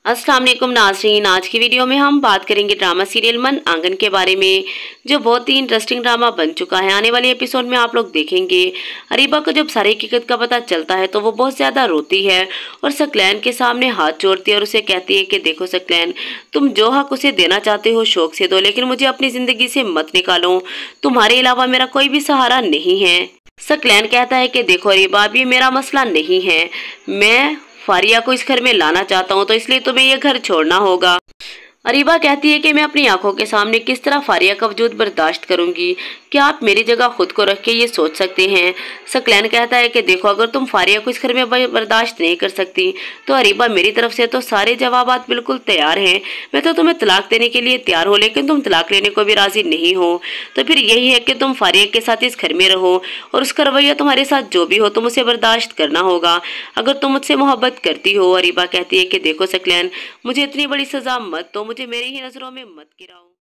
अस्सलाम वालेकुम नाज़रीन। आज की वीडियो में हम बात करेंगे ड्रामा सीरियल मन आंगन के बारे में, जो बहुत ही इंटरेस्टिंग ड्रामा बन चुका है। आने वाले एपिसोड में आप लोग देखेंगे अरीबा को जब सारी हकीकत का पता चलता है तो वो बहुत ज़्यादा रोती है और सकलैन के सामने हाथ जोड़ती है और उसे कहती है कि देखो सकलैन, तुम जो हक उसे देना चाहते हो शौक से दो, लेकिन मुझे अपनी ज़िंदगी से मत निकालो। तुम्हारे अलावा मेरा कोई भी सहारा नहीं है। सकलैन कहता है कि देखो अरीबा, अब ये मेरा मसला नहीं है। मैं फारिया को इस घर में लाना चाहता हूँ, तो इसलिए तुम्हें ये घर छोड़ना होगा। अरीबा कहती है कि मैं अपनी आंखों के सामने किस तरह फारिया का वजूद बर्दाश्त करूंगी। क्या आप मेरी जगह खुद को रख के ये सोच सकते हैं। सकलैन कहता है कि देखो, अगर तुम फारिया को इस घर में बर्दाश्त नहीं कर सकती तो अरीबा, मेरी तरफ से तो सारे जवाबात बिल्कुल तैयार हैं। मैं तो तुम्हें तलाक देने के लिए तैयार हूँ, लेकिन तुम तलाक लेने को भी राजी नहीं हो। तो फिर यही है कि तुम फारिया के साथ इस घर में रहो और उसका रवैया तुम्हारे साथ जो भी हो तुम उसे बर्दाश्त करना होगा, अगर तुम मुझसे मोहब्बत करती हो। अरीबा कहती है कि देखो सकलैन, मुझे इतनी बड़ी सजा मत दो, मुझे मेरी ही नज़रों में मत गिराओ।